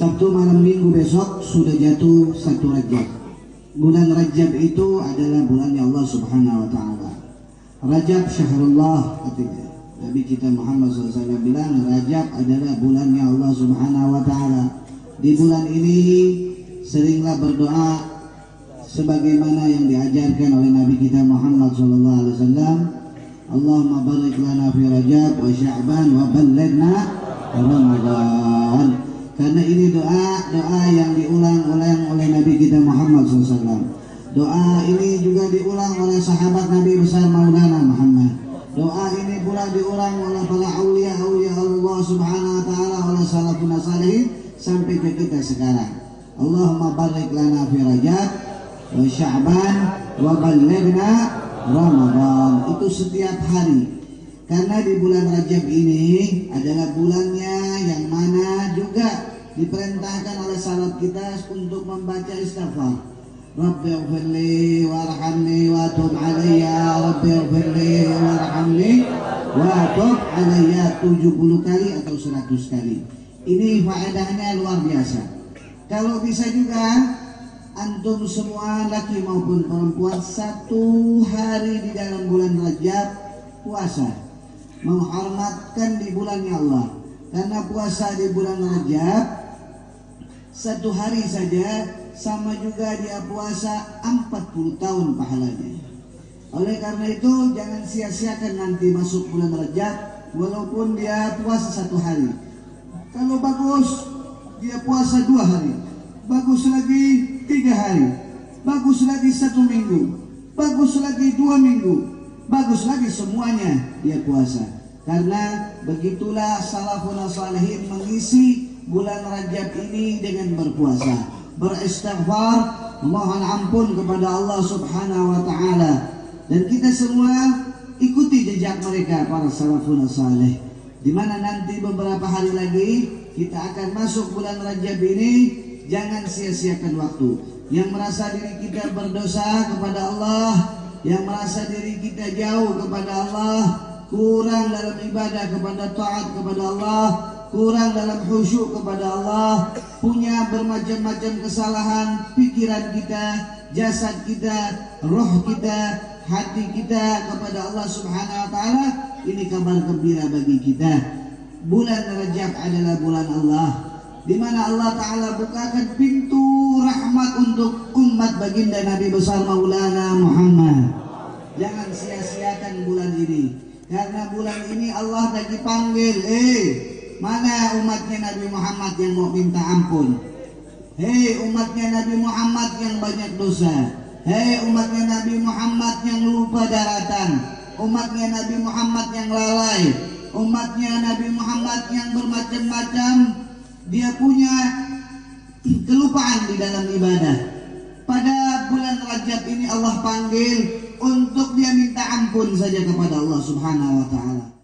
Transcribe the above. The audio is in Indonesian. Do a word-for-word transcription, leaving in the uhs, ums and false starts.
Sabtu malam minggu besok sudah jatuh satu Rajab. Bulan Rajab itu adalah bulannya Allah Subhanahu wa Ta'ala. Rajab syahrullah, artinya Nabi kita Muhammad shallallahu alaihi wasallam bilang Rajab adalah bulannya Allah Subhanahu wa Ta'ala. Di bulan ini seringlah berdoa sebagaimana yang diajarkan oleh Nabi kita Muhammad shallallahu alaihi wasallam. Allahumma barik lana fi Rajab wa Sya'ban wa ballighna Ramadan. Karena ini doa-doa yang diulang-ulang oleh Nabi kita Muhammad shallallahu alaihi wasallam. Doa ini juga diulang oleh sahabat Nabi besar Maulana Muhammad. Doa ini pula diulang oleh para aulia-aulia Allah Subhanahu wa Ta'ala, oleh salafun salihin sampai ke kita sekarang. Allahumma barik lana fi Rajab wa Sya'ban wa ballighna Ramadan. Itu setiap hari. Karena di bulan Rajab ini adalah bulannya yang mana juga diperintahkan oleh salaf kita untuk membaca istighfar. Rabbighfirli warhamni wa tub alayya, Rabbighfirli warhamni wa tub alayya, tujuh puluh kali atau seratus kali. Ini faedahnya luar biasa. Kalau bisa juga antum semua laki maupun perempuan satu hari di dalam bulan Rajab puasa, menghormatkan di bulannya Allah. Karena puasa di bulan Rajab satu hari saja sama juga dia puasa empat puluh tahun pahalanya. Oleh karena itu jangan sia-siakan nanti masuk bulan Rajab walaupun dia puasa satu hari. Kalau bagus dia puasa dua hari, bagus lagi tiga hari, bagus lagi satu minggu, bagus lagi dua minggu, bagus lagi semuanya dia puasa. Karena begitulah salafun salihin mengisi bulan Rajab ini dengan berpuasa, beristighfar, mohon ampun kepada Allah Subhanahu wa Ta'ala. Dan kita semua ikuti jejak mereka, para salafun salih, di mana nanti beberapa hari lagi kita akan masuk bulan Rajab ini. Jangan sia-siakan waktu. Yang merasa diri kita berdosa kepada Allah, yang merasa diri kita jauh kepada Allah, kurang dalam ibadah kepada taat kepada Allah, kurang dalam khusyuk kepada Allah, punya bermacam-macam kesalahan, pikiran kita, jasad kita, roh kita, hati kita kepada Allah Subhanahu wa Ta'ala. Ini kabar gembira bagi kita. Bulan Rajab adalah bulan Allah, di mana Allah Ta'ala bukakan pintu rahmat untuk umat baginda Nabi besar Maulana Muhammad. Jangan sia-siakan bulan ini, karena bulan ini Allah lagi panggil, eh mana umatnya Nabi Muhammad yang mau minta ampun? Hei umatnya Nabi Muhammad yang banyak dosa, hei umatnya Nabi Muhammad yang lupa daratan, umatnya Nabi Muhammad yang lalai, umatnya Nabi Muhammad yang bermacam-macam dia punya kelupaan di dalam ibadah. Pada bulan Rajab ini Allah panggil untuk dia minta ampun saja kepada Allah Subhanahu wa Ta'ala.